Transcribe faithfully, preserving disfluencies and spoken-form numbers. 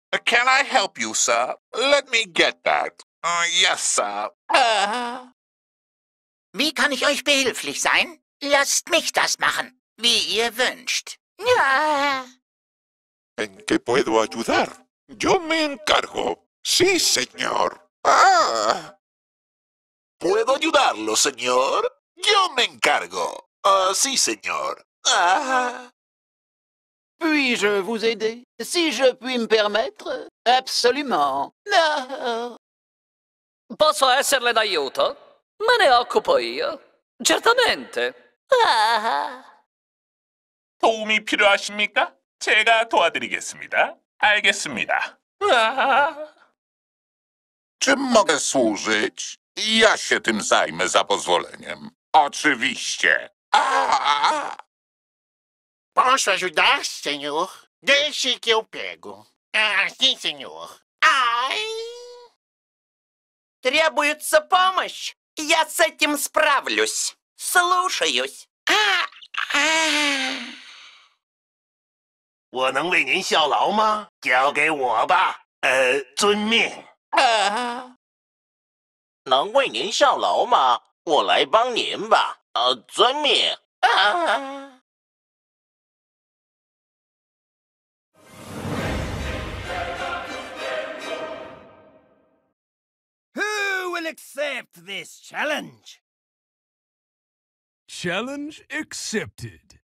Can I help you, sir? Let me get that. Uh, yes, sir. Uh... Wie kann ich euch behilflich sein? Lasst mich das machen, wie ihr wünscht. Ja. ¿En qué puedo ayudar? Yo me encargo. Sí, señor. Ah. ¿Puedo ayudarlo, señor? Yo me encargo. Uh, sí, señor. Ah. Puis-je vous aider? Si je puis me permettre? Absolument. No. Posso esserle d'aiuto? Me ne occupo io. Certamente. Ah. 도움이 필요하십니까? 제가 도와드리겠습니다. 알겠습니다. 아... Czym mogę służyć? Ja się tym zajmę za pozwoleniem. Oczywiście. Ah. Posso ajudar, senhor? Deixe que eu pego. Ah, sim, senhor. Ай! Требуется помощь. Я с этим справлюсь. Слушаюсь. А, а. 我能为您效劳吗？交给我吧。呃，遵命。 啊。 能为您效劳吗？我来帮您吧。呃，遵命。啊。 Who will accept this challenge? Challenge accepted.